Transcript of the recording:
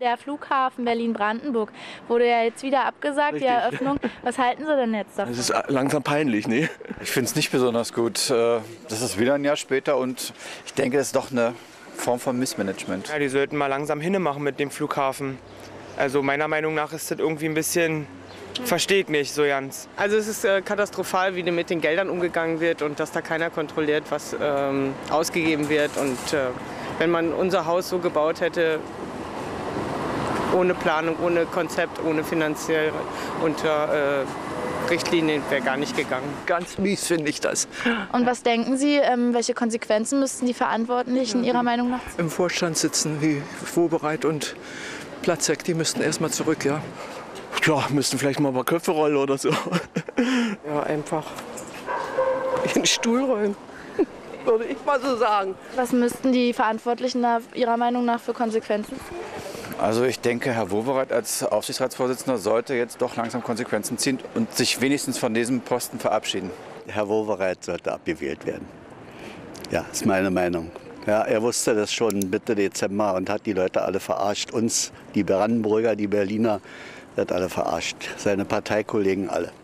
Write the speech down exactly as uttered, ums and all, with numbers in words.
Der Flughafen Berlin-Brandenburg wurde ja jetzt wieder abgesagt, Richtig. die Eröffnung. Was halten Sie denn jetzt davon? Das ist langsam peinlich, ne? Ich finde es nicht besonders gut. Das ist wieder ein Jahr später und ich denke, das ist doch eine Form von Missmanagement. Ja, die sollten mal langsam hinmachen mit dem Flughafen. Also meiner Meinung nach ist das irgendwie ein bisschen, verstehe ich nicht so ganz. Also es ist äh, katastrophal, wie mit den Geldern umgegangen wird und dass da keiner kontrolliert, was ähm, ausgegeben wird. Und äh, wenn man unser Haus so gebaut hätte, ohne Planung, ohne Konzept, ohne finanzielle unter äh, Richtlinien, wäre gar nicht gegangen. Ganz mies finde ich das. Und was denken Sie, ähm, welche Konsequenzen müssten die Verantwortlichen Ihrer Meinung nach ziehen? Im Vorstand sitzen wie Wobereit und Platzek, die müssten erst mal zurück, ja. Ja, müssten vielleicht mal ein paar Köpfe rollen oder so. Ja, einfach den Stuhl räumen, würde ich mal so sagen. Was müssten die Verantwortlichen nach Ihrer Meinung nach für Konsequenzen ziehen? Also ich denke, Herr Wowereit als Aufsichtsratsvorsitzender sollte jetzt doch langsam Konsequenzen ziehen und sich wenigstens von diesem Posten verabschieden. Herr Wowereit sollte abgewählt werden. Ja, ist meine Meinung. Ja, er wusste das schon Mitte Dezember und hat die Leute alle verarscht. Uns, die Brandenburger, die Berliner, hat alle verarscht. Seine Parteikollegen alle.